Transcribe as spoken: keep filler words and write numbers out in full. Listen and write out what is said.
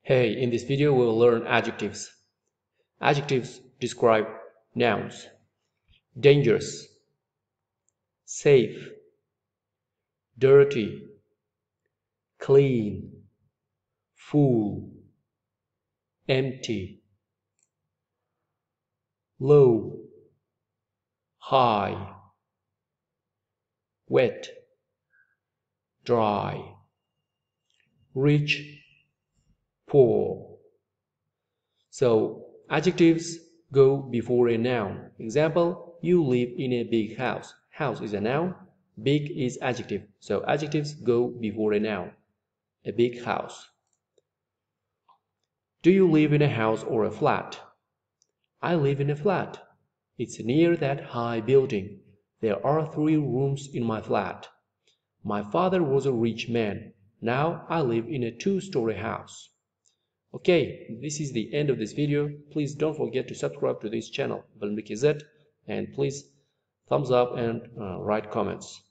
Hey, in this video we will learn adjectives. Adjectives describe nouns. Dangerous, safe, dirty, clean, full, empty, low, high, wet, dry, rich, poor. So adjectives go before a noun. Example, you live in a big house. House is a noun, big is adjective. So adjectives go before a noun. A big house. Do you live in a house or a flat? I live in a flat. It's near that high building. There are three rooms in my flat. My father was a rich man. Now I live in a two-story house. Okay, this is the end of this video. Please don't forget to subscribe to this channel, Valmiki Z, and please thumbs up and uh, write comments.